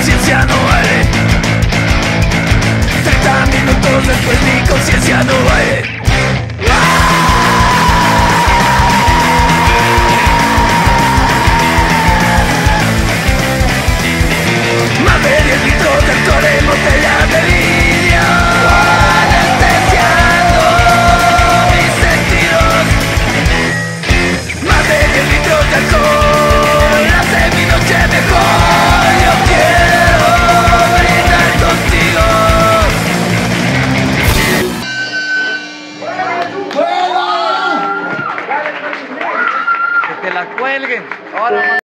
conciencia no vale. 30 minutos después mi conciencia no vale. Más de 10 litros de alcohol en botellas de vidrio, anestesiando mis sentidos. Más de 10 litros de alcohol hace mi noche mejor. Yo quiero brindar contigo. Que te la cuelguen. Ahora.